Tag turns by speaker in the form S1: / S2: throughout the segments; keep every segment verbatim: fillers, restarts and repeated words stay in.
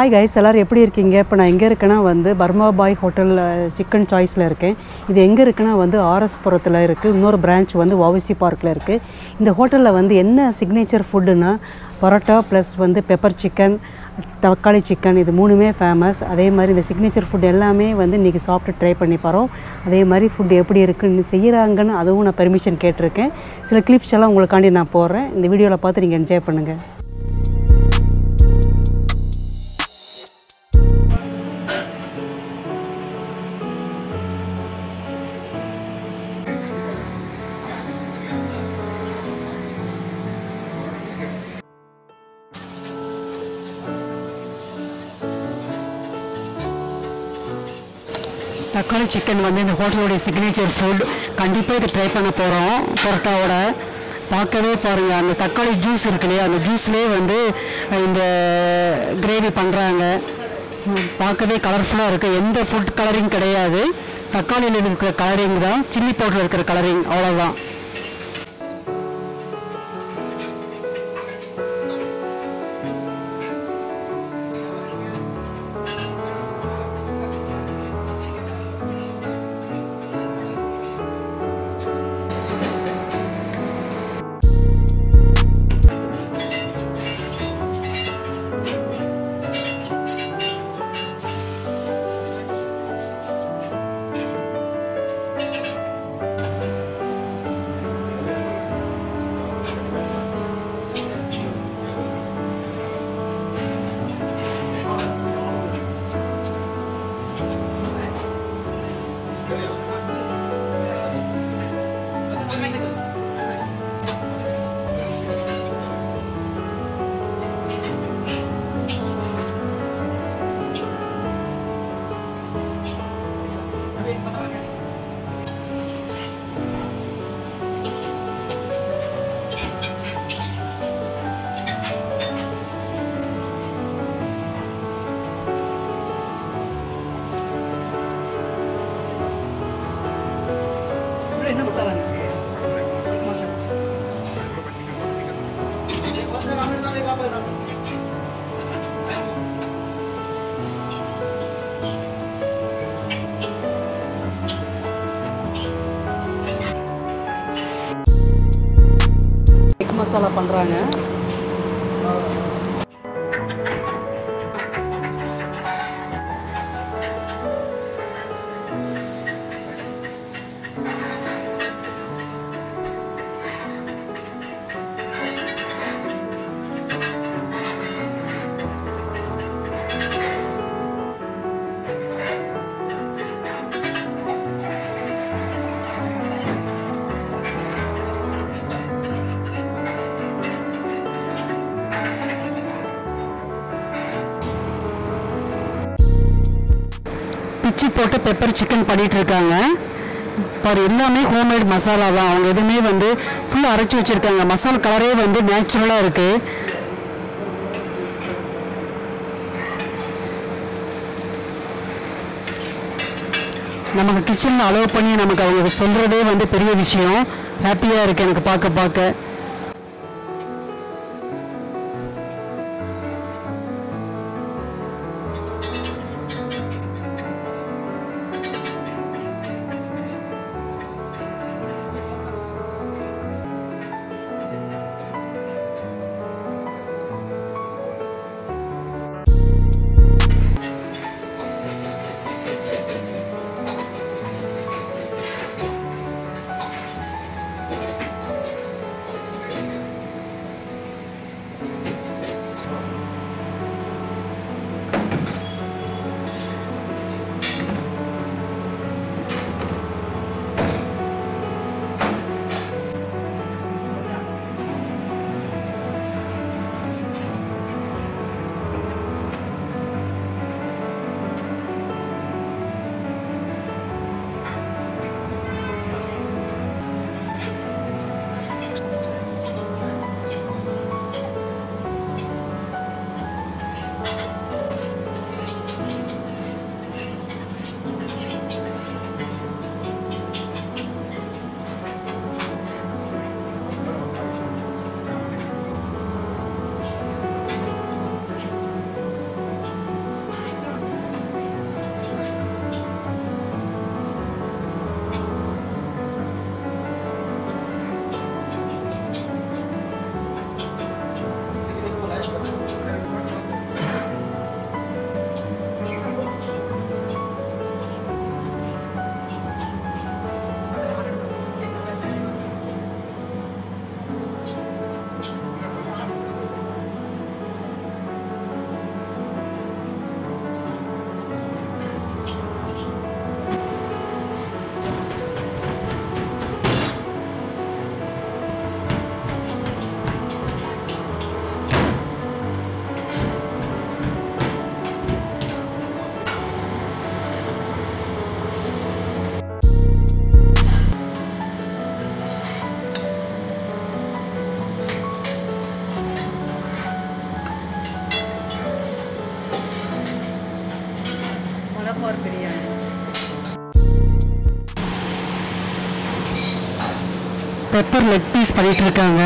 S1: Hi guys, எல்லாரும் எப்படி இருக்கீங்க? இப்போ நான் எங்க இருக்கேனா வந்து பர்மா பாய் ஹோட்டல் சிக்கன் சாய்ஸ்ல இருக்கேன். இது எங்க இருக்குனா வந்து ஆர்எஸ் புரத்துல இருக்கு. இன்னொரு பிரான்ச் வந்து வாவிசி பார்க்ல இருக்கு. இந்த ஹோட்டல்ல வந்து என்ன சிக்னேச்சர் ஃபுட்னா பரோட்டா ப்ளஸ் வந்து பெப்பர் சிக்கன், தக்காளி சிக்கன் இது மூணுமே ஃபேமஸ். அதே மாதிரி இந்த சிக்னேச்சர் ஃபுட் எல்லாமே வந்து இன்னைக்கு சாப்பிட்டு ட்ரை பண்ணி பாரோம். அதே மாதிரி ஃபுட் எப்படி இருக்குன்னு செய்யறாங்கன்னு அதுவும் நான் பெர்மிஷன் கேட்டிருக்கேன். சில கிளிப்ஸ் எல்லாம் உங்களுக்காண்டி நான் போடுறேன். இந்த வீடியோல பார்த்து நீங்க என்ஜாய் பண்ணுங்க. தக்காளி சிக்கன் வந்து இந்த ஹோட்டலோட சிக்னேச்சர் ஃபுட். கண்டிப்பாக இதை ட்ரை பண்ண போகிறோம். பரோட்டாவோட பார்க்கவே பாருங்கள், அந்த தக்காளி ஜூஸ் இருக்கு இல்லையா, அந்த ஜூஸ்லேயே வந்து இந்த கிரேவி பண்ணுறாங்க. பார்க்கவே கலர்ஃபுல்லாக இருக்குது. எந்த ஃபுட் கலரிங் கிடையாது, தக்காளியில் இருக்கிற கலரிங் தான், சில்லி பவுடரில் இருக்கிற கலரிங், அவ்வளோதான். என்ன மசாலா மசாலா பண்றாங்க. பிச்சி போட்டு பெப்பர் சிக்கன் பண்ணிட்டு இருக்காங்க. பாரு, எல்லாமே ஹோம்மேட் மசாலா தான். அவங்க எதுவுமே வந்து ஃபுல்லாக அரைச்சி வச்சுருக்காங்க. மசாலா கலரே வந்து நேச்சுரலாக இருக்குது. நமக்கு கிச்சனில் அலோவ் பண்ணி நமக்கு அவங்க சொல்கிறதே வந்து பெரிய விஷயம். ஹாப்பியாக இருக்குது எனக்கு பார்க்க பார்க்க. பார்க் பிரியாணி. பெப்பர் லெக் பீஸ் பண்ணிட்டு இருக்காங்க.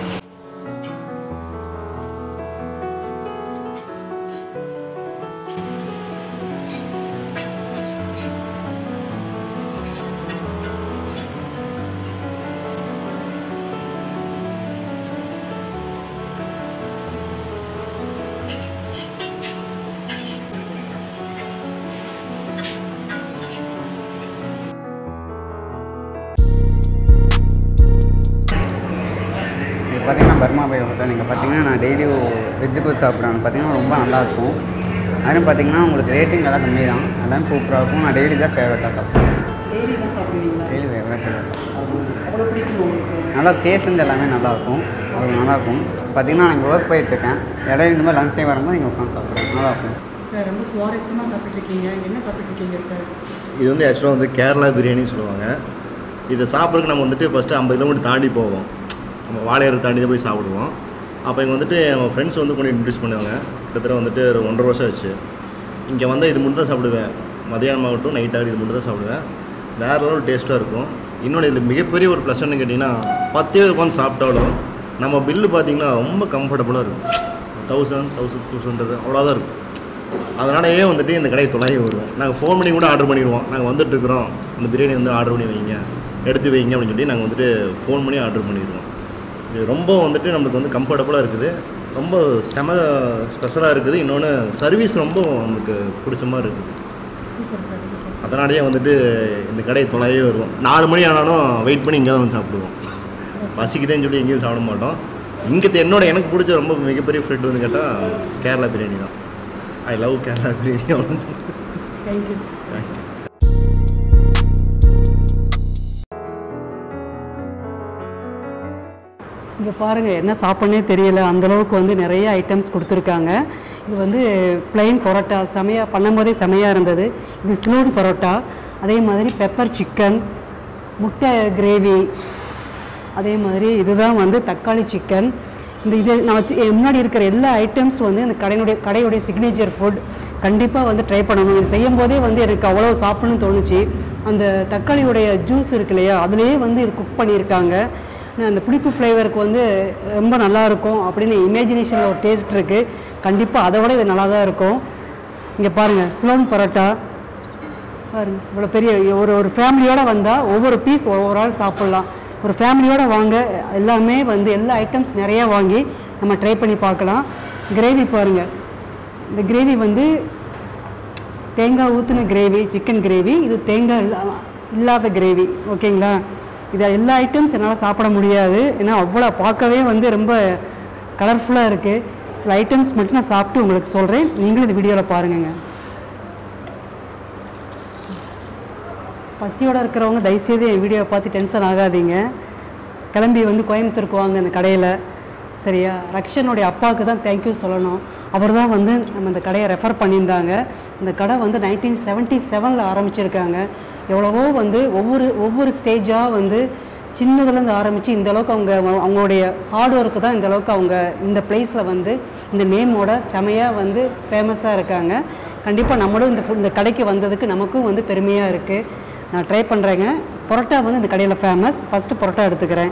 S2: பார்த்தீங்கன்னா பர்மா பாய் ஹோட்டல் நீங்கள் பார்த்தீங்கன்னா நான் டெய்லியும் வெஜ்ஜு கோச் சாப்பிட்றேன் பார்த்தீங்கன்னா ரொம்ப நல்லாயிருக்கும். அதுவும் பார்த்தீங்கன்னா உங்களுக்கு ரேட்டிங் எல்லாம் கம்மி தான், எல்லாம் சூப்பராக இருக்கும். நான் டெய்லி தான் ஃபேவரட்டாக சாப்பிடுவேன்.
S1: டெய்லி தான் சாப்பிடுவீங்களா?
S2: டெய்லி ஃபேவரட்டாக
S1: அவ்வளோ பிடிக்கும் உங்களுக்கு?
S2: நல்லா டேஸ்ட் வந்து எல்லாமே நல்லாயிருக்கும். அது நல்லாயிருக்கும். பார்த்தீங்கன்னா நான் இங்கே ஒர்க் போயிட்டுருக்கேன், இடையில இந்த மாதிரி லஞ்ச் டைம் வரும்போது இங்கே உட்காந்து சாப்பிடுவேன், நல்லாயிருக்கும்.
S1: சார் ரொம்ப சுவாரஸ்யமாக சாப்பிட்ருக்கீங்க. என்ன சாப்பிட்ருக்கீங்க சார்?
S3: இது வந்து ஆக்சுவலாக வந்து கேரளா பிரியாணின்னு சொல்லுவாங்க. இதை சாப்பிட்றதுக்கு நம்ம வந்துட்டு ஃபஸ்ட்டு ஐம்பது கிலோமீட்டர் தாண்டி போவோம். நம்ம வாழையாறு தாண்டி தான் போய் சாப்பிடுவோம். அப்போ இங்கே வந்துட்டு என் ஃப்ரெண்ட்ஸ் வந்து கொண்டு இன்ட்ரடியூஸ் பண்ணுவாங்க. கிட்டத்தட்ட வந்துட்டு ஒரு ஒன்றரை வருஷம் ஆச்சு. இங்கே வந்து இது மட்டும் தான் சாப்பிடுவேன். மதியானம் ஆகட்டும் நைட் ஆகட்டும் இது மட்டும் தான் சாப்பிடுவேன். வேறு லெவல் டேஸ்ட்டாக இருக்கும். இன்னொன்று இதில் மிகப்பெரிய ஒரு ப்ளஸ் என்ன கேட்டிங்கன்னா, பத்தே உட்காந்து சாப்பிட்டாலும் நம்ம பில்லு பார்த்திங்கன்னா ரொம்ப கம்ஃபர்டபுளாக இருக்கும். தௌசண்ட் தௌசண்ட் டூ ஹண்ட்ரட் அவ்வளோதான் இருக்கும். அதனாலேயே வந்துட்டு இந்த கடையை தொலைவி வருவோம். நாங்கள் ஃபோன் பண்ணி கூட ஆர்டர் பண்ணிடுவோம். நாங்கள் வந்துட்டுருக்குறோம், அந்த பிரியாணி வந்து ஆர்டர் பண்ணி வைங்க, எடுத்து வைங்க அப்படின்னு சொல்லி நாங்கள் வந்துட்டு ஃபோன் பண்ணி ஆர்டர் பண்ணிடுவோம். இது ரொம்ப வந்துட்டு நம்மளுக்கு வந்து கம்ஃபர்டபுளாக இருக்குது, ரொம்ப செம ஸ்பெஷலாக இருக்குது. இன்னொன்று சர்வீஸ் ரொம்ப நமக்கு பிடிச்ச மாதிரி இருக்குது.
S1: Super sir, super.
S3: அதனாலேயே வந்துட்டு இந்த கடையை தொலைவே வருவோம். நாலு மணி ஆனாலும் வெயிட் பண்ணி இங்கே தான் வந்து சாப்பிடுவோம். பசிக்குதேன்னு சொல்லி எங்கேயும் சாப்பிட மாட்டோம். இங்கே என்னோட எனக்கு பிடிச்ச ரொம்ப மிகப்பெரிய ஃபுட் வந்து கேட்டால் கேரளா பிரியாணி தான். I love Kerala biryani. அவ்வளோ.
S1: Thank you sir.
S3: தேங்க்யூ.
S1: இங்கே பாருங்கள், என்ன சாப்பிட்னே தெரியல, அந்தளவுக்கு வந்து நிறைய ஐட்டம்ஸ் கொடுத்துருக்காங்க. இது வந்து பிளெயின் பரோட்டா செமையாக பண்ணும்போதே செமையாக இருந்தது. இது ஸ்லோன் பரோட்டா, அதே மாதிரி பெப்பர் சிக்கன், முட்டை கிரேவி, அதே மாதிரி இதுதான் வந்து தக்காளி சிக்கன். இந்த இது நான் வச்சு முன்னாடி இருக்கிற எல்லா ஐட்டம்ஸ் வந்து இந்த கடையினுடைய கடையுடைய சிக்னேச்சர் ஃபுட். கண்டிப்பாக வந்து ட்ரை பண்ணணும். இது செய்யும் போதே வந்து எனக்கு அவ்வளோ சாப்பிடணும்னு தோணுச்சு. அந்த தக்காளியுடைய ஜூஸ் இருக்கு இல்லையா, அதுலேயே வந்து இது குக் பண்ணியிருக்காங்க. அந்த புளிப்பு ஃப்ளேவருக்கு வந்து ரொம்ப நல்லாயிருக்கும் அப்படின்னு இமேஜினேஷனில் ஒரு டேஸ்ட் இருக்குது. கண்டிப்பாக அதை விட இது நல்லா தான் இருக்கும். இங்கே பாருங்கள், ஸ்லோன் பரோட்டா பாருங்கள், இவ்வளோ பெரிய ஒரு ஒரு ஃபேமிலியோடு வந்தால் ஒவ்வொரு பீஸ் ஒவ்வொரு ஆள் சாப்பிட்லாம். ஒரு ஃபேமிலியோடு வாங்க, எல்லாமே வந்து எல்லா ஐட்டம்ஸ் நிறையா வாங்கி நம்ம ட்ரை பண்ணி பார்க்கலாம். கிரேவி பாருங்கள், இந்த கிரேவி வந்து தேங்காய் ஊற்றின கிரேவி, சிக்கன் கிரேவி. இது தேங்காய் இல்லா இல்லாத கிரேவி, ஓகேங்களா? இது எல்லா ஐட்டம்ஸ் என்னால் சாப்பிட முடியாது, ஏன்னா அவ்வளோ பார்க்கவே வந்து ரொம்ப கலர்ஃபுல்லாக இருக்குது. சில ஐட்டம்ஸ் மட்டும் நான் சாப்பிட்டு உங்களுக்கு சொல்கிறேன், நீங்களும் இந்த வீடியோவில் பாருங்கங்க. பசியோடு இருக்கிறவங்க தயவுசெய்து என் வீடியோவை பார்த்து டென்ஷன் ஆகாதீங்க. கிளம்பி வந்து கோயம்புத்தூருக்கு வாங்க இந்த கடையில், சரியா? ரக்ஷனுடைய அப்பாவுக்கு தான் தேங்க்யூ சொல்லணும். அவர் தான் வந்து நம்ம இந்த கடையை ரெஃபர் பண்ணியிருந்தாங்க. இந்த கடை வந்து நைன்டீன் செவன்ட்டி செவனில் ஆரம்பிச்சிருக்காங்க. எவ்வளவோ வந்து ஒவ்வொரு ஒவ்வொரு ஸ்டேஜாக வந்து சின்னதுலேருந்து ஆரம்பித்து இந்தளவுக்கு அவங்க அவங்களுடைய ஹார்ட் ஒர்க்கு தான் இந்தளவுக்கு அவங்க இந்த பிளேஸில் வந்து இந்த நேமோட செமையாக வந்து ஃபேமஸாக இருக்காங்க. கண்டிப்பாக நம்மளும் இந்த இந்த கடைக்கு வந்ததுக்கு நமக்கும் வந்து பெருமையாக இருக்குது. நான் ட்ரை பண்ணுறேங்க. பரோட்டா வந்து இந்த கடையில் ஃபேமஸ். ஃபஸ்ட்டு பரோட்டா எடுத்துக்கிறேன்.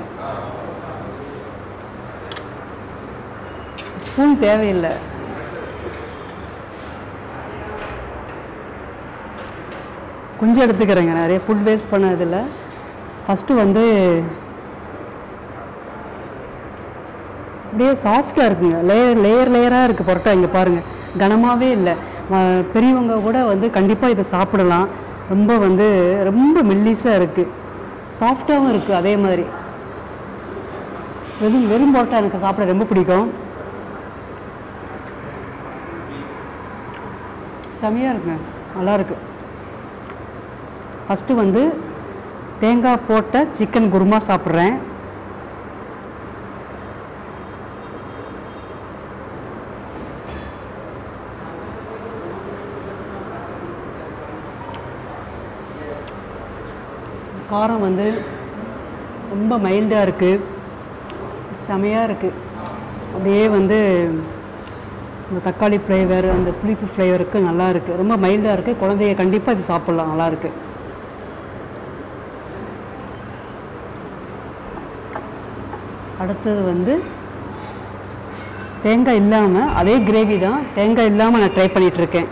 S1: ஸ்பூன் தேவையில்லை. கொஞ்சம் எடுத்துக்கிறேங்க, நிறைய ஃபுட் வேஸ்ட் பண்ணதில்லை. ஃபஸ்ட்டு வந்து அப்படியே சாஃப்டாக இருக்குங்க, லேயர் லேயர் லேயராக இருக்குது பரோட்டா. இங்கே பாருங்கள், கனமாகவே இல்லை. பெரியவங்க கூட வந்து கண்டிப்பாக இதை சாப்பிடலாம். ரொம்ப வந்து ரொம்ப மெல்லிஸாக இருக்குது, சாஃப்டாகவும் இருக்குது. அதே மாதிரி வெறும் வெறும் பரோட்டா எனக்கு சாப்பிட ரொம்ப பிடிக்கும். செமையாக இருக்குங்க, நல்லாயிருக்கு. ஃபஸ்ட்டு வந்து தேங்காய் போட்ட சிக்கன் குருமா சாப்பிட்றேன். காரம் வந்து ரொம்ப மைல்டாக இருக்குது, செமையாக இருக்குது. அப்படியே வந்து இந்த தக்காளி ஃப்ளேவர் அந்த புளிப்பு ஃப்ளேவருக்கு நல்லா இருக்குது. ரொம்ப மைல்டாக இருக்குது. குழந்தைய கண்டிப்பாக இது சாப்பிட்லாம், நல்லாயிருக்கு. அடுத்தது வந்து தேங்காய் இல்லாமல், அதே கிரேவி தான், தேங்காய் இல்லாமல் நான் ட்ரை பண்ணிகிட்ருக்கேன்.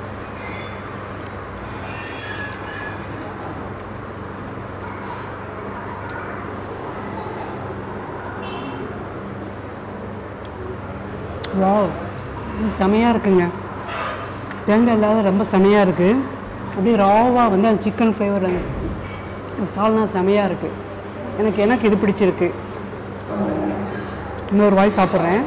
S1: வாவ், இது செமையாக இருக்குங்க. தேங்காய் இல்லாத ரொம்ப செமையாக இருக்குது. அப்படியே ராவாக வந்து அந்த சிக்கன் ஃப்ளேவர், அந்த சால்னா செமையாக இருக்குது. எனக்கு எனக்கு இது பிடிச்சிருக்கு. இன்னொரு வாய் சாப்பிட்றேன்.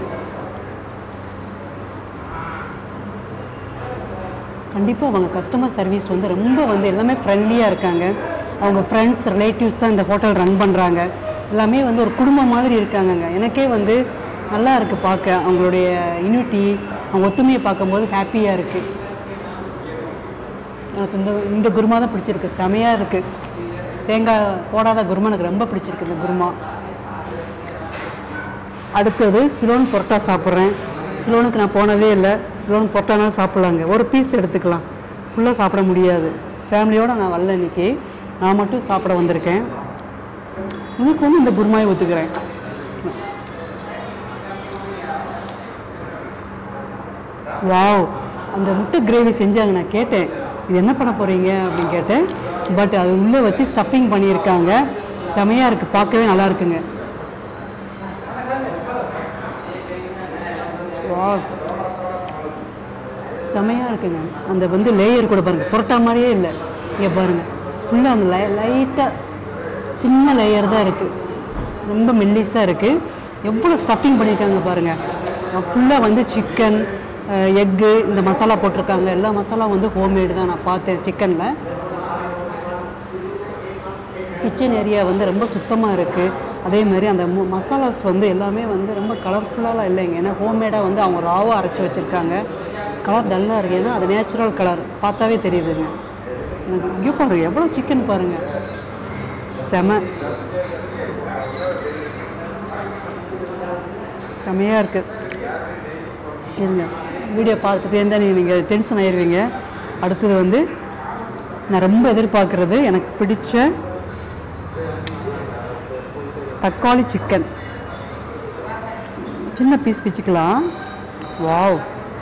S1: கண்டிப்பாக அவங்க கஸ்டமர் சர்வீஸ் வந்து ரொம்ப வந்து எல்லாமே ஃப்ரெண்ட்லியாக இருக்காங்க. அவங்க ஃப்ரெண்ட்ஸ் ரிலேட்டிவ்ஸ் தான் இந்த ஹோட்டல் ரன் பண்ணுறாங்க. எல்லாமே வந்து ஒரு குடும்பம் மாதிரி இருக்காங்கங்க. எனக்கே வந்து நல்லா இருக்குது பார்க்க. அவங்களுடைய யூனிட்டி, அவங்க ஒத்துமையை பார்க்கும்போது ஹாப்பியாக இருக்குது. எனக்கு இந்த இந்த குருமா தான் பிடிச்சிருக்கு. செமையாக இருக்குது. தேங்காய் போடாத குருமா எனக்கு ரொம்ப பிடிச்சிருக்கு இந்த குருமா. அடுத்தது சிலோன் பொரோட்டா சாப்பிட்றேன். சிலோனுக்கு நான் போனதே இல்லை. சிலோன் பொரோட்டானாலும் சாப்பிட்லாங்க. ஒரு பீஸ் எடுத்துக்கலாம், ஃபுல்லாக சாப்பிட முடியாது. ஃபேமிலியோடு நான் வரல இன்றைக்கி, நான் மட்டும் சாப்பிட வந்திருக்கேன். இதுக்கு வந்து இந்த குருமாயை ஊற்றுக்கிறேன். வாவ், அந்த முட்டை கிரேவி செஞ்சாங்க. நான் கேட்டேன், இது என்ன பண்ண போகிறீங்க அப்படின்னு கேட்டேன். பட் அது உள்ளே வச்சு ஸ்டஃபிங் பண்ணியிருக்காங்க. செமையாக இருக்குது, பார்க்கவே நல்லா இருக்குங்க. வாவ், செமையாக இருக்குங்க. அந்த வந்து லேயர் கூட பாருங்கள், பொரோட்டா மாதிரியே இல்லை. இங்கே பாருங்கள், ஃபுல்லாக அந்த லை லைட்டாக சின்ன லேயர் தான் இருக்குது. ரொம்ப மெல்லிஸாக இருக்குது. எவ்வளோ ஸ்டஃபிங் பண்ணியிருக்காங்க பாருங்கள். ஃபுல்லாக வந்து சிக்கன், எக்கு, இந்த மசாலா போட்டிருக்காங்க. எல்லா மசாலா வந்து ஹோம்மேடு தான் நான் பார்த்தேன் சிக்கனில். கிச்சன் ஏரியா வந்து ரொம்ப சுத்தமாக இருக்குது. அதே மாதிரி அந்த மசாலாஸ் வந்து எல்லாமே வந்து ரொம்ப கலர்ஃபுல்லாக இல்லைங்க. ஏன்னா ஹோம்மேடாக வந்து அவங்க ராவாக அரைச்சி வச்சுருக்காங்க. கலர் டல்லாக இருக்குது. ஏன்னா அது நேச்சுரல் கலர், பார்த்தாவே தெரியுதுங்க. எனக்கு இங்கே பாருங்கள், எவ்வளோ சிக்கன் பாருங்கள், செம செமையாக இருக்குது. இருங்க, வீடியோ பார்த்துட்டே இருந்தால் நீங்கள் நீங்கள் டென்ஷன் ஆயிடுவீங்க. அடுத்தது வந்து நான் ரொம்ப எதிர்பார்க்குறது, எனக்கு பிடிச்ச தக்காளி சிக்கன். சின்ன பீஸ் பிச்சுக்கலாம். வாவ்,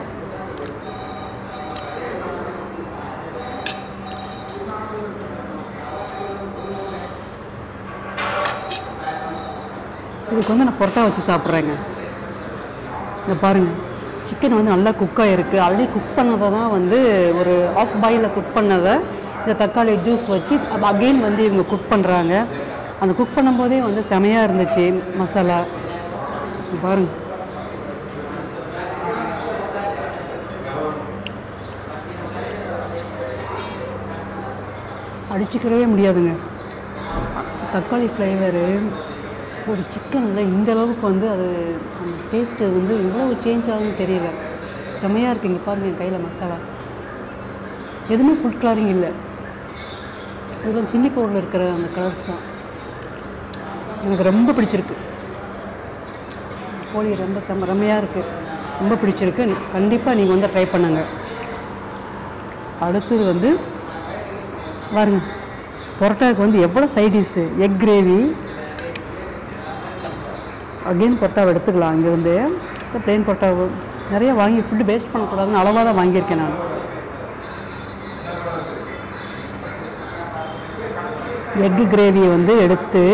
S1: இதுக்கு வந்து நான் பொரோட்டா வச்சு சாப்பிட்றேங்க. இங்கே பாருங்கள், சிக்கன் வந்து நல்லா குக்காக இருக்குது. ஆல்ரெடி குக் பண்ணதை தான் வந்து ஒரு ஆஃப் பாயிலில் குக் பண்ணதை இந்த தக்காளி ஜூஸ் வச்சு அகெயின் வந்து இவங்க குக் பண்ணுறாங்க. அந்த குக் பண்ணும்போதே வந்து செமையாக இருந்துச்சு மசாலா. பாருங்கள், அடிச்சுக்கிறவே முடியாதுங்க. தக்காளி ஃப்ளேவரு ஒரு சிக்கனில் இந்த அளவுக்கு வந்து அது அந்த டேஸ்ட்டு வந்து இவ்வளோ சேஞ்ச் ஆகுதுன்னு தெரியல. செமையாக இருக்குது. இங்கே பாருங்கள், என் கையில் மசாலா எதுவுமே ஃபுட் கலரிங் இல்லை. இதில் சில்லி பவுடரில் இருக்கிற அந்த கலர்ஸ் தான் எனக்கு ரொம்ப பிடிச்சிருக்கு. கோழி ரொம்ப செம்ம ரம்மையாக இருக்குது, ரொம்ப பிடிச்சிருக்கு. கண்டிப்பாக நீங்கள் வந்து ட்ரை பண்ணுங்கள். அடுத்தது வந்து பாருங்க, பரோட்டாவுக்கு வந்து எவ்வளோ சைடிஷ்ஷு, எக் கிரேவி. அகெயின் பரோட்டாவை எடுத்துக்கலாம். இங்கேருந்து ப்ளெயின் பரோட்டாவை நிறைய வாங்கி ஃபுட்டு வேஸ்ட் பண்ணக்கூடாதுன்னு அளவாக தான் வாங்கியிருக்கேன் நான். எக்கு கிரேவியை வந்து எடுத்து,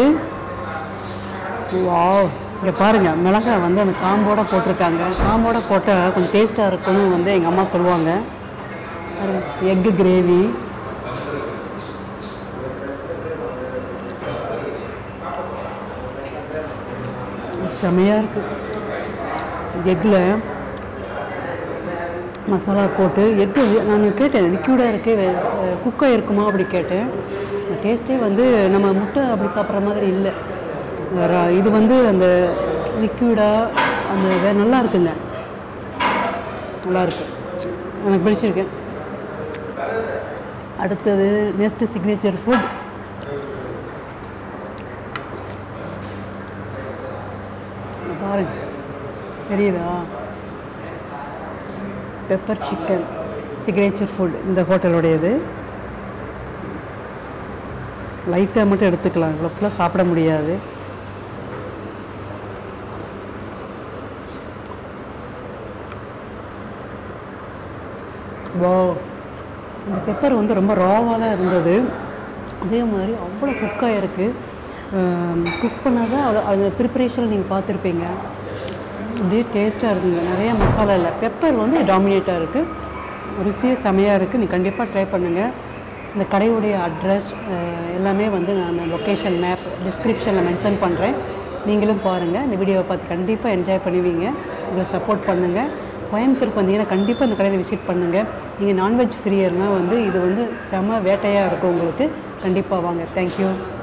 S1: வாவ், இங்கே பாருங்கள், மிளகாய் வந்து அந்த காம்போட போட்டிருக்காங்க. காம்போட போட்டால் கொஞ்சம் டேஸ்ட்டாக இருக்குன்னு வந்து எங்கள் அம்மா சொல்லுவாங்க. எக்கு கிரேவி செமையாக இருக்குது. எக்கில் மசாலா போட்டு எக்கு நான் கேட்டேன், லிக்யூடாக இருக்குது, குக்காக இருக்குமா அப்படி கேட்டேன். டேஸ்ட்டே வந்து நம்ம முட்டை அப்படி சாப்பிட்ற மாதிரி இல்லை. இது வந்து அந்த லிக்யூடாக அந்த வே நல்லா இருக்குங்க, நல்லாயிருக்கு, எனக்கு பிடிச்சிருக்கேன். அடுத்தது நெக்ஸ்ட்டு சிக்னேச்சர் ஃபுட் பாருங்க, தெரியுதா? பெப்பர் சிக்கன் சிக்னேச்சர் ஃபுட் இந்த ஹோட்டலுடையது. லைட்டாக மட்டும் எடுத்துக்கலாம், இவ்வளோ ஃபுல்லாக சாப்பிட முடியாது. வா, இந்த பெப்பர் வந்து ரொம்ப ராவாக தான் இருந்தது. அதே மாதிரி அவ்வளோ குக்காக இருக்குது. குக் பண்ணாதான் அது அது ப்ரிப்பரேஷன் நீங்கள் பார்த்துருப்பீங்க. அப்படியே டேஸ்ட்டாக இருக்குங்க. நிறைய மசாலா இல்லை, பெப்பர் வந்து டாமினேட்டாக இருக்குது. ருசியே செமையாக இருக்குது. நீங்கள் கண்டிப்பாக ட்ரை பண்ணுங்கள். இந்த கடையுடைய அட்ரஸ் எல்லாமே வந்து நான் லொக்கேஷன் மேப் டிஸ்கிரிப்ஷனில் மென்ஷன் பண்ணுறேன். நீங்களும் பாருங்கள். இந்த வீடியோவை பார்த்து கண்டிப்பாக என்ஜாய் பண்ணுவீங்க. உங்களை சப்போர்ட் பண்ணுங்கள். கோயம்புத்தூருக்கு வந்தீங்கன்னா கண்டிப்பாக இந்த கடையில் விசிட் பண்ணுங்கள். நீங்கள் நான்வெஜ் ஃப்ரீயர்னால் வந்து இது வந்து செம வேட்டையாக இருக்கும் உங்களுக்கு. கண்டிப்பாக வாங்க. தேங்க்யூ.